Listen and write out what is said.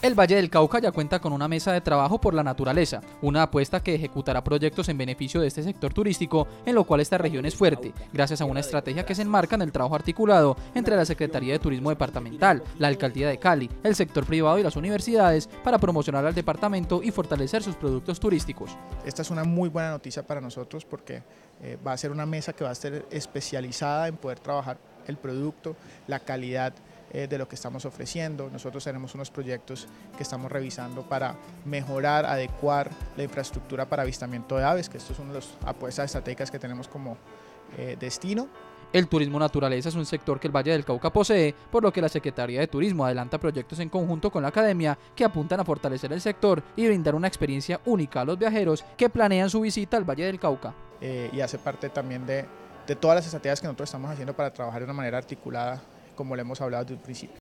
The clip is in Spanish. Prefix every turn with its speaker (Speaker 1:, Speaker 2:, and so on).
Speaker 1: El Valle del Cauca ya cuenta con una mesa de trabajo por la naturaleza, una apuesta que ejecutará proyectos en beneficio de este sector turístico, en lo cual esta región es fuerte, gracias a una estrategia que se enmarca en el trabajo articulado entre la Secretaría de Turismo Departamental, la Alcaldía de Cali, el sector privado y las universidades para promocionar al departamento y fortalecer sus productos turísticos.
Speaker 2: Esta es una muy buena noticia para nosotros porque va a ser una mesa que va a estar especializada en poder trabajar el producto, la calidad de lo que estamos ofreciendo. Nosotros tenemos unos proyectos que estamos revisando para mejorar, adecuar la infraestructura para avistamiento de aves, que esto es una de las apuestas estratégicas que tenemos como destino.
Speaker 1: El turismo naturaleza es un sector que el Valle del Cauca posee, por lo que la Secretaría de Turismo adelanta proyectos en conjunto con la academia que apuntan a fortalecer el sector y brindar una experiencia única a los viajeros que planean su visita al Valle del Cauca.
Speaker 2: Y hace parte también de todas las estrategias que nosotros estamos haciendo para trabajar de una manera articulada, como le hemos hablado desde un principio.